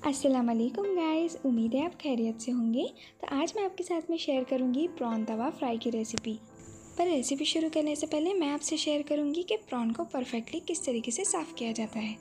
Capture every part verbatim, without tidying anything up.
अस्सलाम वालेकुम गाइस, उम्मीद है आप खैरियत से होंगे। तो आज मैं आपके साथ में शेयर करूंगी प्रॉन तवा फ्राई की रेसिपी। पर रेसिपी शुरू करने से पहले मैं आपसे शेयर करूंगी कि प्रॉन को परफेक्टली किस तरीके से साफ़ किया जाता है।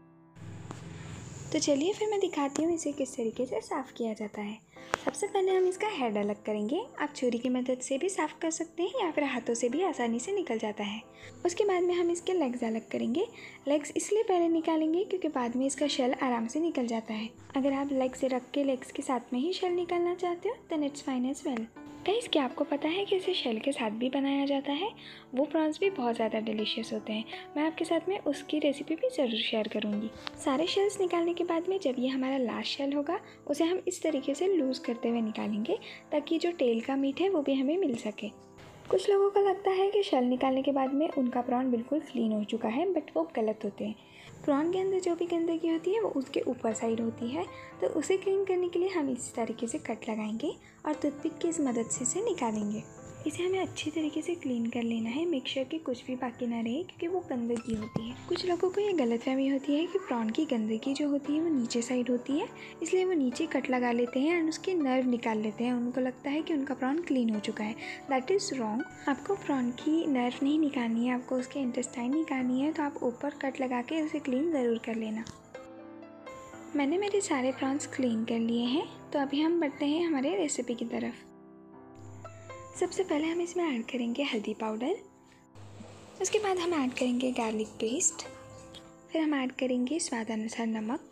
तो चलिए फिर मैं दिखाती हूँ इसे किस तरीके से साफ़ किया जाता है। सबसे पहले हम इसका हेड अलग करेंगे। आप छुरी की मदद से भी साफ़ कर सकते हैं या फिर हाथों से भी आसानी से निकल जाता है। उसके बाद में हम इसके लेग्स अलग करेंगे। लेग्स इसलिए पहले निकालेंगे क्योंकि बाद में इसका शेल आराम से निकल जाता है। अगर आप लेग्स रख के लेग्स के साथ में ही शेल निकालना चाहते हो then it's fine as well. Guys, क्या आपको पता है कि इसे शेल के साथ भी बनाया जाता है? वो प्रॉन्स भी बहुत ज़्यादा डिलीशियस होते हैं। मैं आपके साथ में उसकी रेसिपी भी ज़रूर शेयर करूँगी। सारे शेल्स निकालने के बाद में जब ये हमारा लास्ट शेल होगा उसे हम इस तरीके से लूज़ करते हुए निकालेंगे ताकि जो टेल का मीट है वो भी हमें मिल सके। कुछ लोगों को लगता है कि शेल निकालने के बाद में उनका प्रॉन बिल्कुल क्लीन हो चुका है, बट वो गलत होते हैं। प्रॉन के अंदर जो भी गंदगी होती है वो उसके ऊपर साइड होती है, तो उसे क्लीन करने के लिए हम इस तरीके से कट लगाएंगे और टूथपिक की इस मदद से इसे निकालेंगे। इसे हमें अच्छी तरीके से क्लीन कर लेना है। मेक श्योर कि कुछ भी बाकी ना रहे क्योंकि वो गंदगी होती है। कुछ लोगों को ये गलतफहमी होती है कि प्रॉन की गंदगी जो होती है वो नीचे साइड होती है, इसलिए वो नीचे कट लगा लेते हैं एंड उसके नर्व निकाल लेते हैं। उनको लगता है कि उनका प्रॉन क्लीन हो चुका है। That is wrong. आपको प्रॉन की नर्व नहीं निकालनी है, आपको उसके इंटेस्टाइन निकालनी है। तो आप ऊपर कट लगा के उसे क्लीन ज़रूर कर लेना। मैंने मेरे सारे प्रॉन्स क्लीन कर लिए हैं, तो अभी हम बढ़ते हैं हमारे रेसिपी की तरफ। सबसे पहले हम इसमें ऐड करेंगे हल्दी पाउडर। उसके बाद हम ऐड करेंगे गार्लिक पेस्ट। फिर हम ऐड करेंगे स्वाद अनुसार नमक।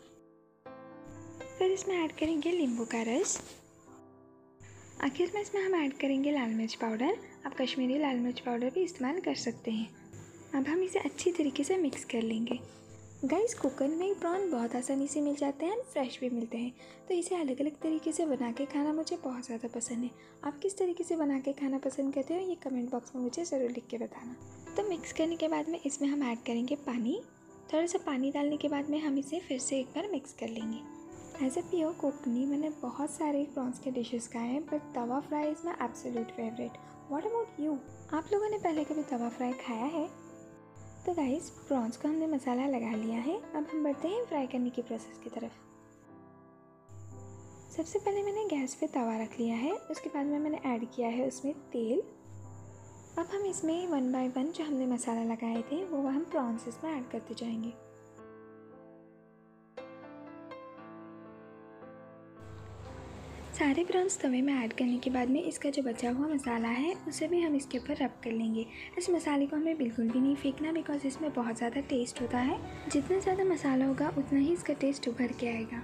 फिर इसमें ऐड करेंगे नींबू का रस। आखिर में इसमें हम ऐड करेंगे लाल मिर्च पाउडर। आप कश्मीरी लाल मिर्च पाउडर भी इस्तेमाल कर सकते हैं। अब हम इसे अच्छी तरीके से मिक्स कर लेंगे। गाइस, कुकर में प्रॉन बहुत आसानी से मिल जाते हैं, फ्रेश भी मिलते हैं, तो इसे अलग अलग तरीके से बना के खाना मुझे बहुत ज़्यादा पसंद है। आप किस तरीके से बना के खाना पसंद करते हो ये कमेंट बॉक्स में मुझे ज़रूर लिख के बताना। तो मिक्स करने के बाद में इसमें हम ऐड करेंगे पानी। थोड़ा सा पानी डालने के बाद में हम इसे फिर से एक बार मिक्स कर लेंगे। एज ए प्योर कोकनी मैंने बहुत सारे प्रॉन्स के डिशेस खाए हैं, but tawa fry is my absolute favourite. What about you? आप लोगों ने पहले कभी तवा फ्राई खाया है? तो गाइस, प्रॉन्स को हमने मसाला लगा लिया है। अब हम बढ़ते हैं फ्राई करने की प्रोसेस की तरफ। सबसे पहले मैंने गैस पे तवा रख लिया है। उसके बाद में मैंने ऐड किया है उसमें तेल। अब हम इसमें वन बाय वन जो हमने मसाला लगाए थे वो हम प्रॉन्स इसमें ऐड करते जाएंगे। सारे प्रॉन्स तवे में ऐड करने के बाद में इसका जो बचा हुआ मसाला है उसे भी हम इसके ऊपर रब कर लेंगे। इस मसाले को हमें बिल्कुल भी नहीं फेंकना, बिकॉज इसमें बहुत ज़्यादा टेस्ट होता है। जितना ज़्यादा मसाला होगा उतना ही इसका टेस्ट उभर के आएगा।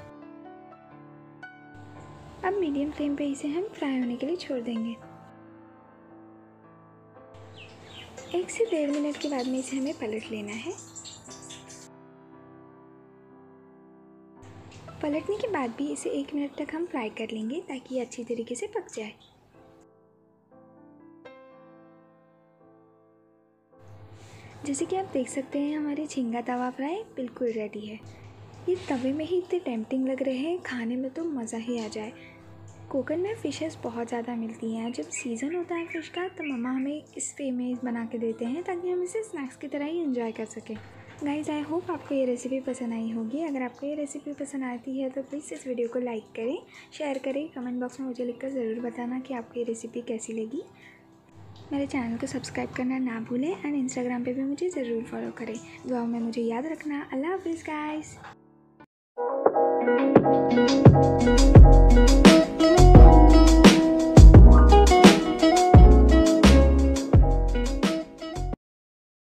अब मीडियम फ्लेम पे इसे हम फ्राई होने के लिए छोड़ देंगे। एक से डेढ़ मिनट के बाद में इसे हमें पलट लेना है। पलटने के बाद भी इसे एक मिनट तक हम फ्राई कर लेंगे ताकि ये अच्छी तरीके से पक जाए। जैसे कि आप देख सकते हैं हमारे झींगा तवा फ्राई बिल्कुल रेडी है। ये तवे में ही इतने टेम्पटिंग लग रहे हैं, खाने में तो मज़ा ही आ जाए। कोकन में फ़िशेस बहुत ज़्यादा मिलती हैं। जब सीज़न होता है फ़िश का तो मम्मा हमें इस वे में बना के देते हैं ताकि हम इसे स्नैक्स की तरह ही एंजॉय कर सकें। गाइज़, आई होप आपको ये रेसिपी पसंद आई होगी। अगर आपको ये रेसिपी पसंद आती है तो प्लीज़ इस वीडियो को लाइक करें, शेयर करें। कमेंट बॉक्स में मुझे लिखकर ज़रूर बताना कि आपको ये रेसिपी कैसी लगी। मेरे चैनल को सब्सक्राइब करना ना भूलें एंड इंस्टाग्राम पे भी मुझे ज़रूर फॉलो करें। दुआओं में मुझे याद रखना। अल्लाह हाफ़िज़ गाइज़।